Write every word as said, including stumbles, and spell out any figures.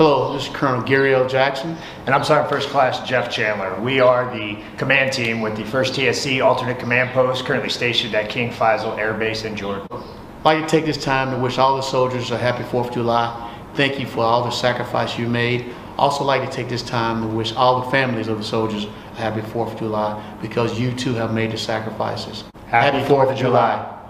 Hello, this is Colonel Gerry L. Jackson. And I'm Sergeant First Class Jeff Chandler. We are the command team with the first T S C Alternate Command Post, currently stationed at King Faisal Air Base in Jordan. I'd like to take this time to wish all the soldiers a happy fourth of July. Thank you for all the sacrifice you made. Also like to take this time to wish all the families of the soldiers a happy fourth of July because you too have made the sacrifices. Happy fourth of July.